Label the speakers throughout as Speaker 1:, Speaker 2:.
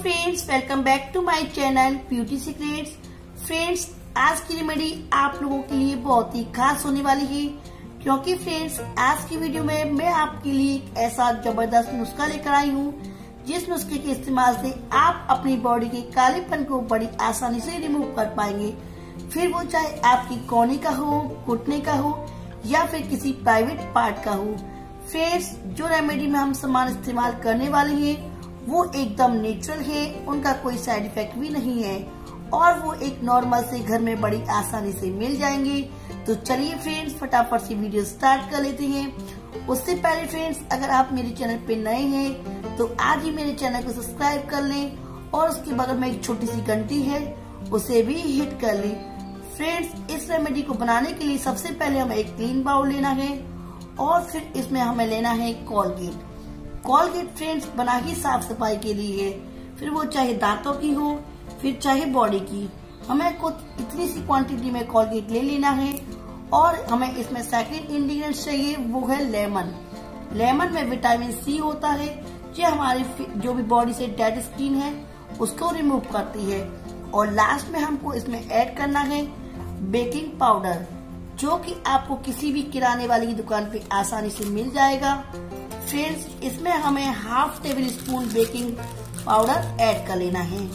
Speaker 1: Friends, welcome back to my channel beauty secrets. Friends, आज की remedy आप लोगों के लिए बहुत ही खास होने वाली है, क्योंकि फ्रेंड्स आज की वीडियो में मैं आपके लिए एक ऐसा जबरदस्त नुस्खा लेकर आई हूँ जिस नुस्खे के इस्तेमाल से आप अपनी बॉडी के कालेपन को बड़ी आसानी से रिमूव कर पाएंगे। फिर वो चाहे आपकी कोहनी का हो, घुटने का हो या फिर किसी प्राइवेट पार्ट का हो। फ्रेंड्स, जो रेमेडी में हम सामान इस्तेमाल करने वाले हैं वो एकदम नेचुरल है, उनका कोई साइड इफेक्ट भी नहीं है और वो एक नॉर्मल से घर में बड़ी आसानी से मिल जाएंगे। तो चलिए फ्रेंड्स, फटाफट से वीडियो स्टार्ट कर लेते हैं। उससे पहले फ्रेंड्स, अगर आप मेरे चैनल पे नए हैं तो आज ही मेरे चैनल को सब्सक्राइब कर लें और उसके बगल में एक छोटी सी घंटी है, उसे भी हिट कर लें। फ्रेंड्स, इस रेमेडी को बनाने के लिए सबसे पहले हमें एक क्लीन बाउल लेना है और फिर इसमें हमें लेना है कोलगेट। कोलगेट फ्रेंड्स बना ही साफ सफाई के लिए है, फिर वो चाहे दांतों की हो फिर चाहे बॉडी की। हमें कुछ इतनी सी क्वांटिटी में कोलगेट ले लेना है और हमें इसमें सेकंड इंग्रेडिएंट चाहिए, वो है लेमन। लेमन में विटामिन सी होता है जो हमारी जो भी बॉडी से डेड स्किन है उसको रिमूव करती है। और लास्ट में हमको इसमें ऐड करना है बेकिंग पाउडर, जो कि आपको किसी भी किराने वाले की दुकान पे आसानी से मिल जाएगा। फ्रेंड्स, इसमें हमें half tablespoon baking powder add कर लेना है,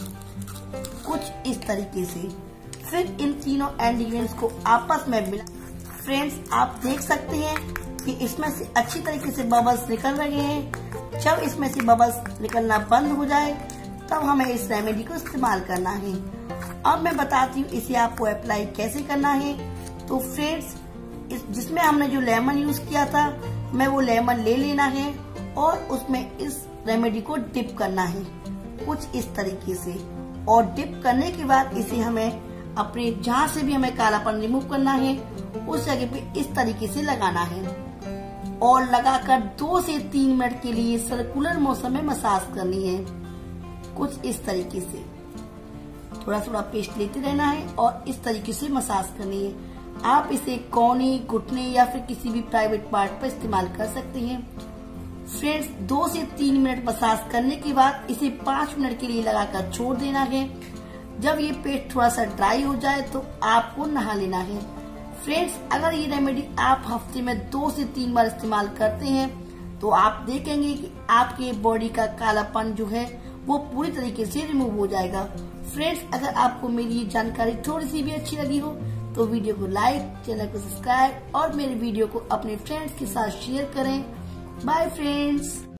Speaker 1: कुछ इस तरीके से। फिर इन तीनों इंग्रेडिएंट्स को आपस में मिला। फ्रेंड्स, आप देख सकते हैं कि इसमें से अच्छी तरीके से बबल्स निकल रहे हैं। जब इसमें से बबल्स निकलना बंद हो जाए तब हमें इस रेमेडी को इस्तेमाल करना है। अब मैं बताती हूँ इसे आपको अप्लाई कैसे करना है। तो फ्रेंड्स, जिसमें हमने जो लेमन यूज किया था, हमें वो लेमन ले लेना है और उसमें इस रेमेडी को डिप करना है कुछ इस तरीके से। और डिप करने के बाद इसे हमें अपने जहाँ से भी हमें कालापन रिमूव करना है उस जगह पे इस तरीके से लगाना है और लगाकर 2 से 3 मिनट के लिए सर्कुलर मोशन में मसाज करनी है, कुछ इस तरीके से। थोड़ा थोड़ा पेस्ट लेते रहना है और इस तरीके से मसाज करनी है। आप इसे कोहनी, घुटने या फिर किसी भी प्राइवेट पार्ट पर इस्तेमाल कर सकते हैं। फ्रेंड्स, 2 से 3 मिनट मसाज करने के बाद इसे 5 मिनट के लिए लगाकर छोड़ देना है। जब ये पेस्ट थोड़ा सा ड्राई हो जाए तो आपको नहा लेना है। फ्रेंड्स, अगर ये रेमेडी आप हफ्ते में 2 से 3 बार इस्तेमाल करते हैं तो आप देखेंगे कि आपके बॉडी का कालापन जो है वो पूरी तरीके से रिमूव हो जाएगा। फ्रेंड्स, अगर आपको मेरी ये जानकारी थोड़ी सी भी अच्छी लगी हो तो वीडियो को लाइक, चैनल को सब्सक्राइब और मेरे वीडियो को अपने फ्रेंड्स के साथ शेयर करें। Bye friends.